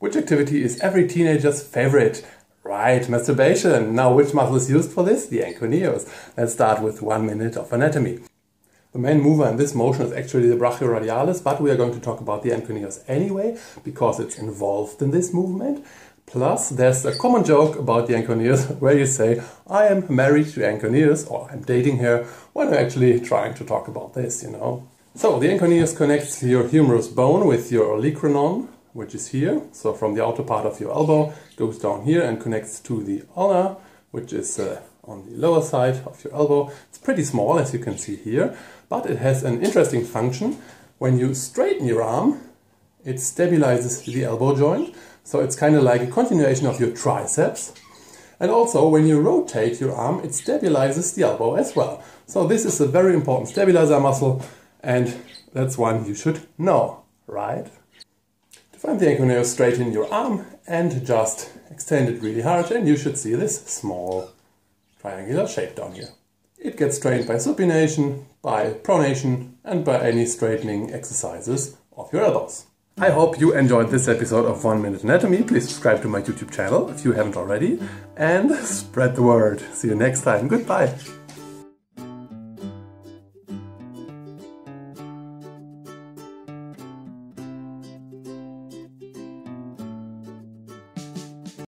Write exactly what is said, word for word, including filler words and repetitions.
Which activity is every teenager's favorite? Right, masturbation. Now, which muscle is used for this? The Anconeus. Let's start with one minute of anatomy. The main mover in this motion is actually the brachioradialis, but we are going to talk about the Anconeus anyway, because it's involved in this movement. Plus, there's a common joke about the Anconeus where you say, I am married to Anconeus, or I'm dating her, when I'm actually trying to talk about this, you know. So, the Anconeus connects your humerus bone with your olecranon, which is here. So, from the outer part of your elbow, goes down here and connects to the ulna, which is uh, on the lower side of your elbow. It's pretty small, as you can see here, but it has an interesting function. When you straighten your arm, it stabilizes the elbow joint. So it's kind of like a continuation of your triceps. And also, when you rotate your arm, it stabilizes the elbow as well. So this is a very important stabilizer muscle, and that's one you should know, right? To find the Anconeus, straighten your arm and just extend it really hard, and you should see this small triangular shape down here. It gets straightened by supination, by pronation, and by any straightening exercises of your elbows. I hope you enjoyed this episode of one minute Anatomy. Please subscribe to my YouTube channel if you haven't already, and spread the word. See you next time. Goodbye.